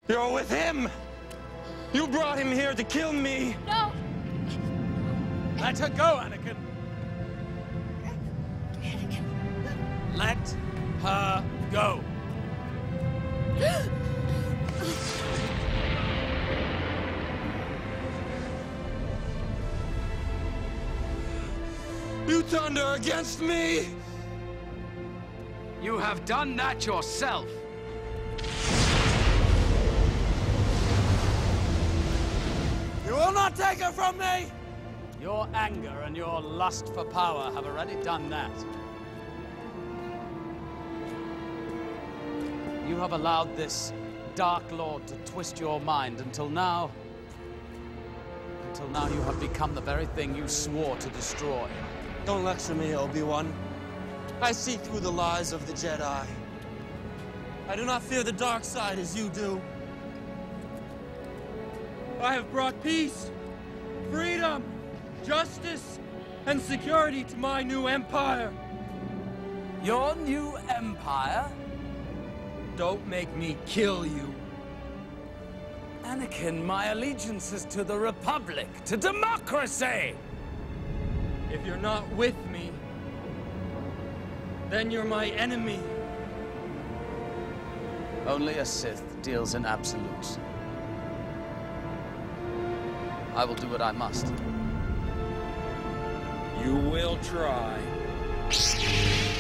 You're with him! You brought him here to kill me! No! Let her go, Anakin! Let her go! You turned her against me! You have done that yourself! You will not take her from me! Your anger and your lust for power have already done that. You have allowed this Dark Lord to twist your mind until now you have become the very thing you swore to destroy. Don't lecture me, Obi-Wan. I see through the lies of the Jedi. I do not fear the dark side as you do. I have brought peace, freedom, justice, and security to my new empire. Your new empire? Don't make me kill you. Anakin, my allegiance is to the Republic, to democracy! If you're not with me, then you're my enemy. Only a Sith deals in absolutes. I will do what I must. You will try.